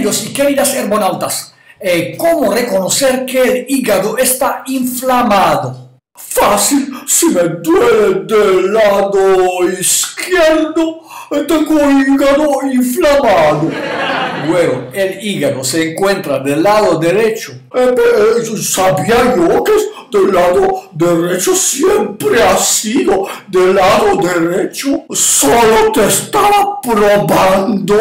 Queridos y queridas herbonautas, ¿cómo reconocer que el hígado está inflamado? Fácil, si me duele del lado izquierdo, tengo hígado inflamado. Bueno, el hígado se encuentra del lado derecho. Sabía yo que del lado derecho siempre ha sido del lado derecho. Solo te estaba probando.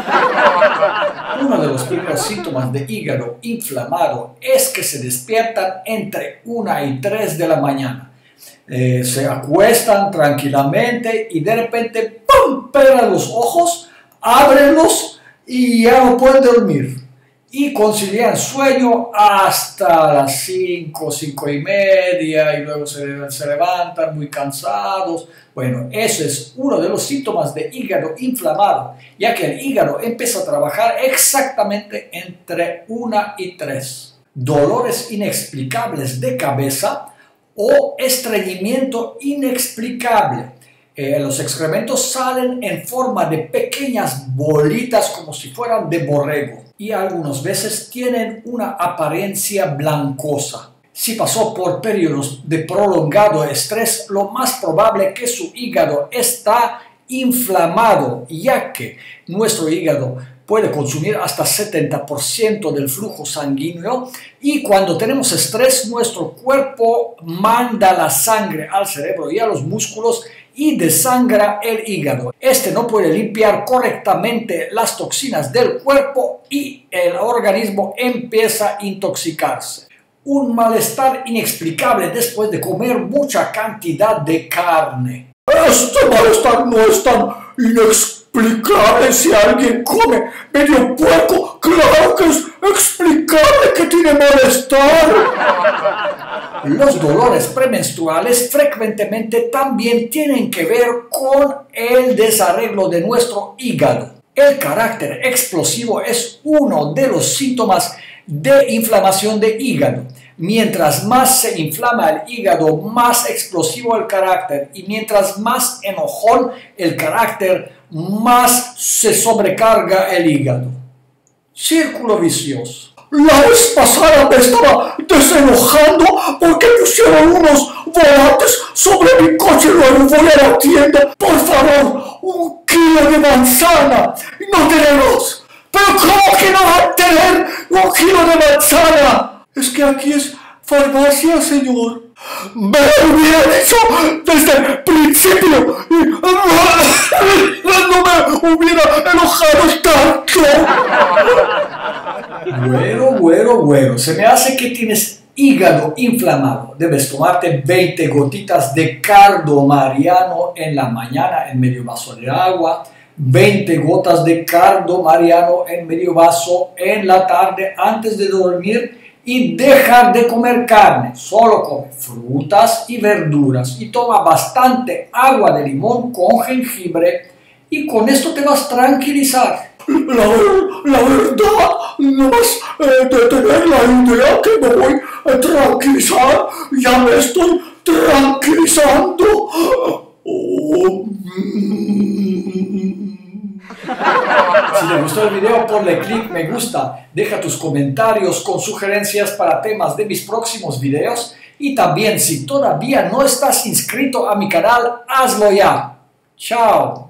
Uno de los primeros síntomas de hígado inflamado es que se despiertan entre 1 y 3 de la mañana. Se acuestan tranquilamente y de repente ¡pum!, pegan los ojos, ábrenlos y ya no pueden dormir. Y concilian sueño hasta las 5, 5 y media y luego se levantan muy cansados. Bueno, eso es uno de los síntomas de hígado inflamado, ya que el hígado empieza a trabajar exactamente entre 1 y 3. Dolores inexplicables de cabeza o estreñimiento inexplicable. Los excrementos salen en forma de pequeñas bolitas como si fueran de borrego y algunas veces tienen una apariencia blancosa. Si pasó por periodos de prolongado estrés, lo más probable es que su hígado está inflamado, ya que nuestro hígado puede consumir hasta 70% del flujo sanguíneo y cuando tenemos estrés, nuestro cuerpo manda la sangre al cerebro y a los músculos y desangra el hígado. Este no puede limpiar correctamente las toxinas del cuerpo y el organismo empieza a intoxicarse. Un malestar inexplicable después de comer mucha cantidad de carne. Este malestar no es tan inexplicable si alguien come medio puerco. Claro que es explicable que tiene malestar. Los dolores premenstruales frecuentemente también tienen que ver con el desarreglo de nuestro hígado. El carácter explosivo es uno de los síntomas de inflamación de hígado. Mientras más se inflama el hígado, más explosivo el carácter. Y mientras más enojón el carácter, más se sobrecarga el hígado. Círculo vicioso. La vez pasada me estaba desenojando porque pusieron unos volantes sobre mi coche y luego voy a la tienda. Por favor, 1 kilo de manzana. No tenemos. ¿Pero cómo que no va a tener 1 kilo de manzana? Es que aquí es farmacia, señor. Me hubiera dicho desde el principio y no me hubiera enojado tanto. Bueno, se me hace que tienes hígado inflamado. Debes tomarte 20 gotitas de cardo mariano en la mañana en medio vaso de agua, 20 gotas de cardo mariano en medio vaso en la tarde antes de dormir y dejar de comer carne. Solo come frutas y verduras y toma bastante agua de limón con jengibre y con esto te vas a tranquilizar. La verdad, nomás de tener la idea que me voy a tranquilizar, ya me estoy tranquilizando. Si te gustó el video, ponle clic me gusta, deja tus comentarios con sugerencias para temas de mis próximos videos y también si todavía no estás inscrito a mi canal, hazlo ya. Chao.